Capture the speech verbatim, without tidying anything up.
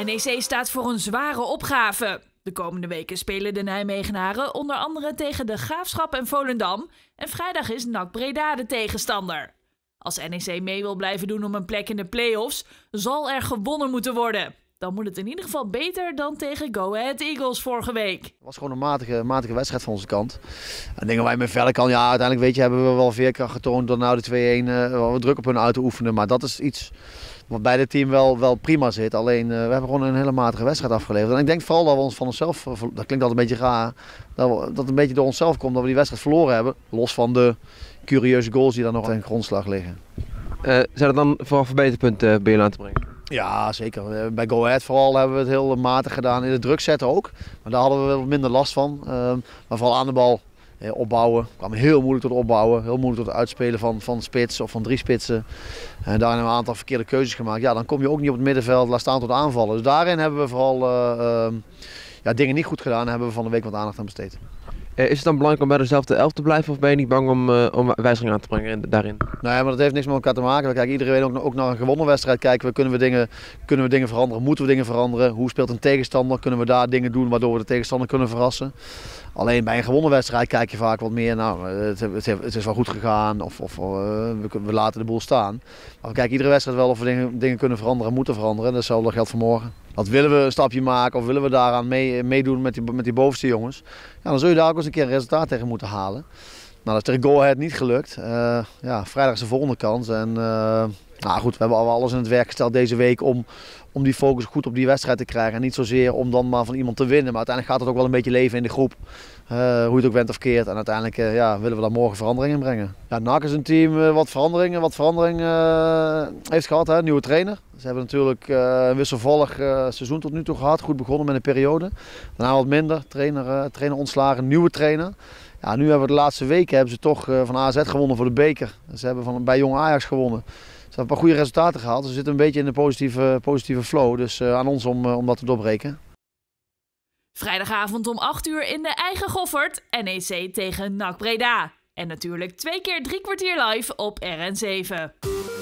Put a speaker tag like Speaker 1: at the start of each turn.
Speaker 1: N E C staat voor een zware opgave. De komende weken spelen de Nijmegenaren onder andere tegen de Graafschap en Volendam. En vrijdag is N A C Breda de tegenstander. Als N E C mee wil blijven doen om een plek in de play-offs, zal er gewonnen moeten worden. Dan moet het in ieder geval beter dan tegen Go Ahead Eagles vorige week. Het
Speaker 2: was gewoon een matige, matige wedstrijd van onze kant. En dingen waar je met verder kan, ja, uiteindelijk weet je, hebben we wel veerkracht getoond door nou de twee-een uh, druk op hun uit te oefenen. Maar dat is iets wat bij dit team wel, wel prima zit. Alleen uh, we hebben gewoon een hele matige wedstrijd afgeleverd. En ik denk vooral dat we ons van onszelf, dat klinkt altijd een beetje raar, dat, we, dat het een beetje door onszelf komt dat we die wedstrijd verloren hebben. Los van de curieuze goals die daar nog ten grondslag liggen.
Speaker 3: Uh, zijn er dan vooral verbeterpunten uh, bij jullie aan te brengen?
Speaker 2: Ja, zeker. Bij Go Ahead vooral hebben we het heel matig gedaan. In de druk zetten ook. Maar daar hadden we wel minder last van. Uh, maar vooral aan de bal eh, opbouwen. Het kwam heel moeilijk tot opbouwen. Heel moeilijk tot het uitspelen van, van spits of van drie spitsen. En daarin hebben we een aantal verkeerde keuzes gemaakt. Ja, dan kom je ook niet op het middenveld. Laat staan tot aanvallen. Dus daarin hebben we vooral uh, uh, ja, dingen niet goed gedaan. En hebben we van de week wat aandacht aan besteed.
Speaker 3: Uh, is het dan belangrijk om bij dezelfde elf te blijven of ben je niet bang om, uh, om wijzigingen aan te brengen in, daarin?
Speaker 2: Nee, maar dat heeft niks met elkaar te maken. We kijken iedereen ook, ook naar een gewonnen wedstrijd. Kijken we, kunnen we, dingen, kunnen we dingen veranderen? Moeten we dingen veranderen? Hoe speelt een tegenstander? Kunnen we daar dingen doen waardoor we de tegenstander kunnen verrassen? Alleen bij een gewonnen wedstrijd kijk je vaak wat meer, nou, het, het, het is wel goed gegaan of, of uh, we, we laten de boel staan. Maar we kijken iedere wedstrijd wel of we dingen, dingen kunnen veranderen, moeten veranderen. Datzelfde geldt voor morgen. Dat willen we een stapje maken of willen we daaraan mee, meedoen met die, met die bovenste jongens. Ja, dan zul je daar ook eens een keer een resultaat tegen moeten halen. Nou, dat is tegen Go Ahead niet gelukt. Uh, ja, vrijdag is de volgende kans. En, uh, nou goed, we hebben alles in het werk gesteld deze week om, om die focus goed op die wedstrijd te krijgen. En niet zozeer om dan maar van iemand te winnen. Maar uiteindelijk gaat het ook wel een beetje leven in de groep. Uh, hoe je het ook bent of keert. En uiteindelijk uh, ja, willen we daar morgen verandering in brengen. Ja, N A C is een team uh, wat veranderingen, wat verandering uh, heeft gehad. Hè? Nieuwe trainer. Ze hebben natuurlijk uh, een wisselvallig uh, seizoen tot nu toe gehad. Goed begonnen met een periode. Daarna wat minder. Trainer, uh, trainer ontslagen, nieuwe trainer. Ja, nu hebben we de laatste weken hebben ze toch uh, van A Z gewonnen voor de beker. Ze hebben van, bij Jong Ajax gewonnen. Ze hebben een paar goede resultaten gehaald. Ze zitten een beetje in de positieve, positieve flow. Dus uh, aan ons om, uh, om dat te doorbreken.
Speaker 1: Vrijdagavond om acht uur in de eigen Goffert. N E C tegen N A C Breda. En natuurlijk twee keer drie kwartier live op R N zeven.